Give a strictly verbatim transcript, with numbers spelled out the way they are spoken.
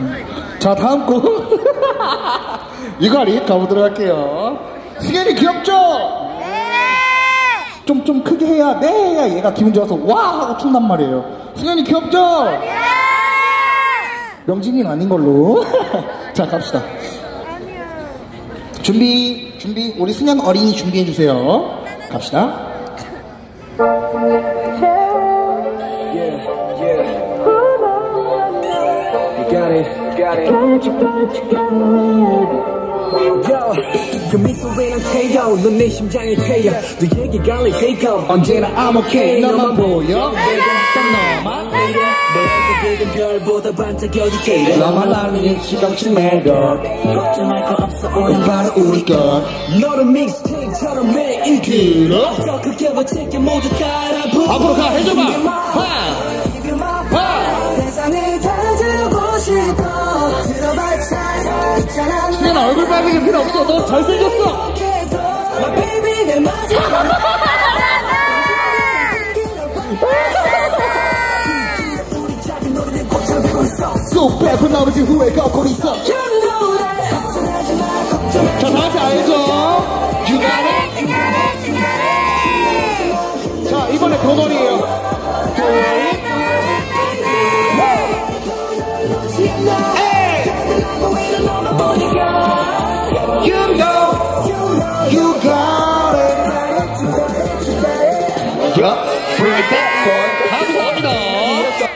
자, 다음 곡. 유가리 가보도록 할게요. 승현이 귀엽죠? 네! 좀, 좀 크게 해야, 네! 해야 얘가 기분 좋아서 와! 하고 춘단 말이에요. 승현이 귀엽죠? 네! 명진이는 아닌 걸로. 자, 갑시다. 준비, 준비. 우리 승현 어린이 준비해주세요. 갑시다. Yeah, yeah. You got it, got it. Yo, 그 미소에 태워, 넌 내 심장에 태워. 너에게 갈래 take off. 언제나 I'm okay. 너만 보여. 딱 너만 너에게 붉은 별보다 반짝여줄게. 너만 나는 지경친 매력. 걱정할 거 없어, 오늘 바로 우리 것. 너는 믹스테이프처럼 매일 들어. 더 크게 버틸게 모두 따라. 앞으로 가, 해줘봐. 하! 하! 세상을 다 주고 싶어. 들어봤자 있잖아. 승현아, 얼굴 빨개질 필요 없어. 너 잘생겼어. My baby, 내 마지막. 쏙 빼고 나머지 후회 꺾고 있어. 자, 다같이 알죠? You got it? 자, 이번에 도돌이에요.